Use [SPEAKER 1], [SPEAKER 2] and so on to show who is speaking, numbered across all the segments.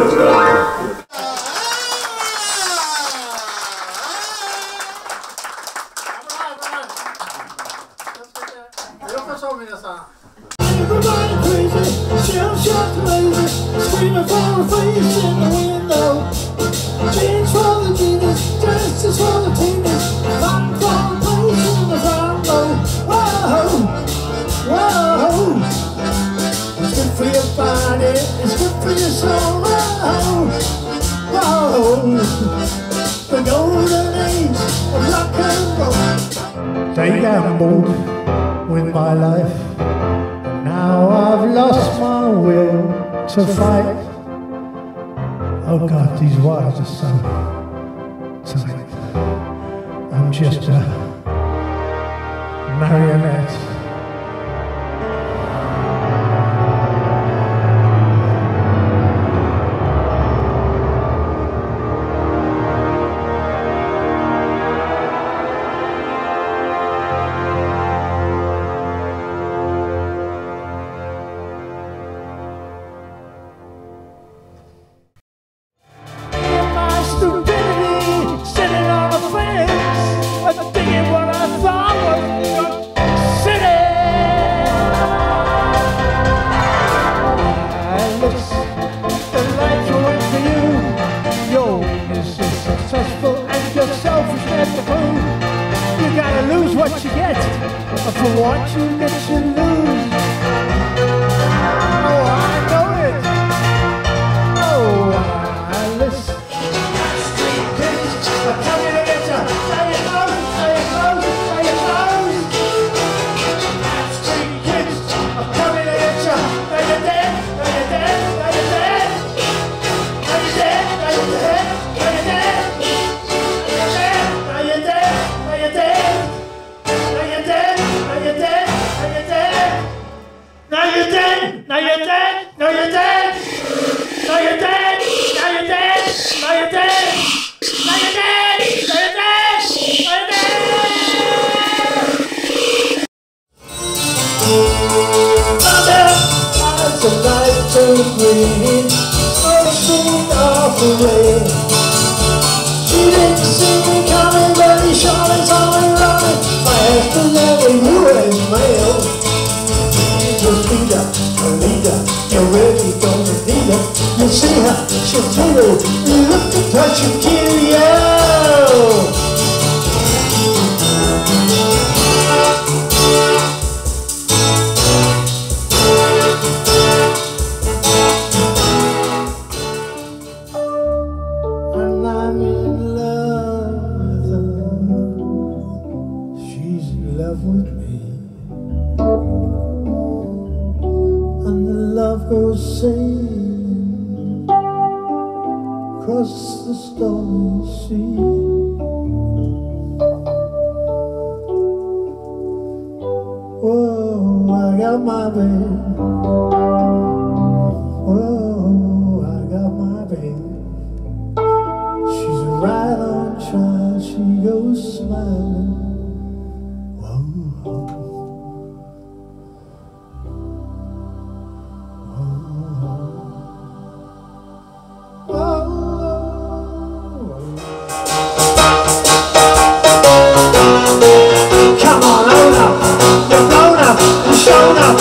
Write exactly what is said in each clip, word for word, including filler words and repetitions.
[SPEAKER 1] ようこそ皆さん。
[SPEAKER 2] Everybody crazy, shell shocked lazy, screaming for a face in the window. Jeans for the genius, dresses for the teenies, fighting for a place in the front row. Whoa, whoa, it's good for your body, it's good for your soul. Whoa, whoa, the golden age of rock and roll. They gambled with my life. Now I've lost my will to fight. Oh God, these wires are so tight. I'm just a marionette. What you get, for what you get you lose. Oh, I know it. Oh, I listen. Street kids are coming to get you. Now you know, now you know, now you know. Street kids are coming to get you. Now you're dead, now you're dead, now you're dead. Now you're dead, now you're dead, now you're dead. Now you're dead, now you're dead. Now you're dead, now you're dead, now you're dead. Now you're dead, now you're dead, now you're dead. Now you're dead, now you're dead, now you're dead. Now you're dead, now you're dead, now you're dead. Mother has a light to breathe, smoking off away. She didn't see me coming, but he shot us all running. After that, you as male. Just lead up, a leader. You're really gonna need her. You see her, she'll tell you. You look at her, she'll kill you. And I'm in love with her. She's in love with me. And the love goes sailing across the stormy sea. Whoa, I got my babe. Whoa, I got my babe. She's right on trial, she goes smiling. Whoa. Come on, own up, you've blown up, you've shown up.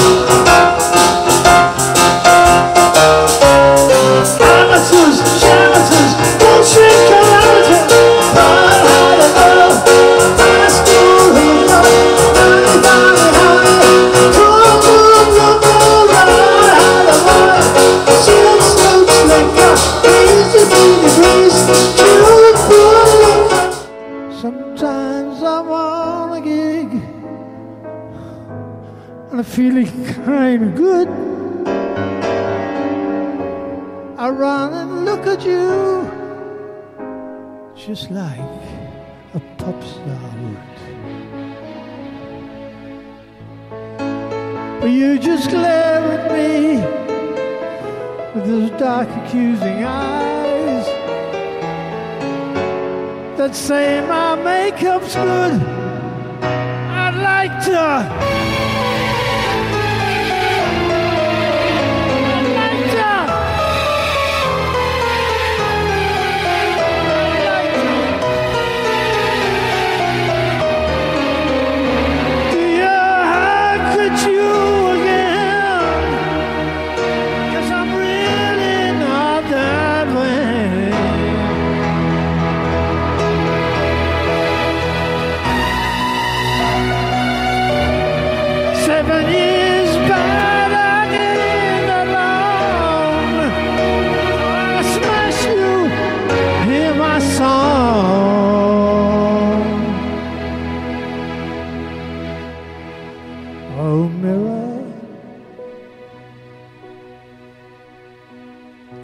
[SPEAKER 2] Amateurs, shamateurs, bullshit collaborators. Learn how to love, high school hookup, money, money, honey. Cool, cool, cool, cool, learn how to love. Silk, silk, slicker, easy, easy, breeze. Cute, cool, liquor. Sometimes I'm on a gig and I'm feeling kind of good. I run and look at you just like a pop star would. But you just glare at me with those dark accusing eyes that say my makeup's good. I'd like to I'd like to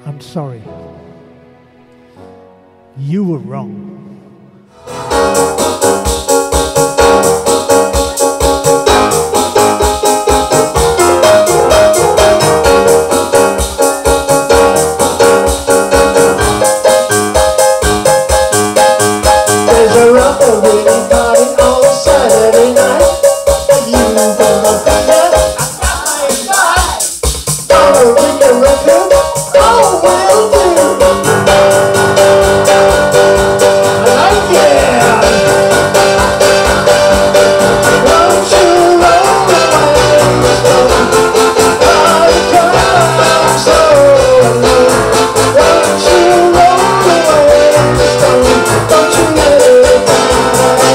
[SPEAKER 2] I'm sorry. You were wrong.
[SPEAKER 1] There's a rubber really party on Saturday night. You gonna be there? Gonna bring a record? Oh, will do. I like it. Won't you roll away? I'll come so alone. Won't you roll away? Don't you let it die.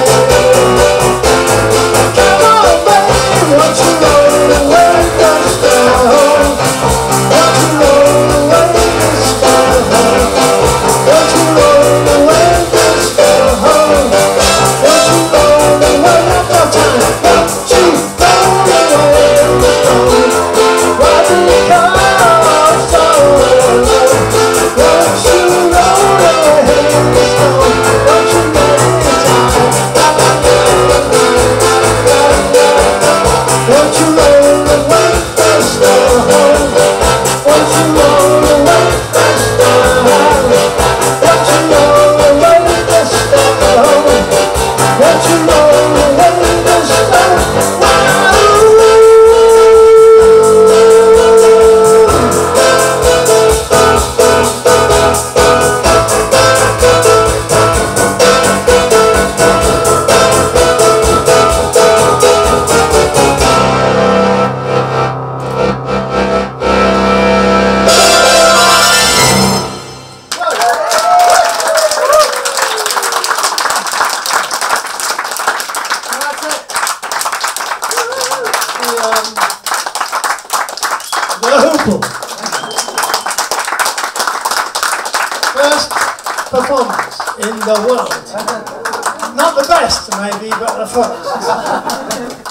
[SPEAKER 1] Come on, baby, won't you roll away? Don't stay home. Won't you roll away? Stay home. Won't you roll away? Just stay home. Won't you roll away? No time. Won't you roll away? Home. Why do you come so alone? Won't you roll away? Stone? Won't you let it die? Won't you roll away? Just stay home. Won't you roll away? Just stay home. Won't you roll away? Just stay home. Won't you roll away? Just stay The Hoople. First performance in the world. Not the best, maybe, but the first.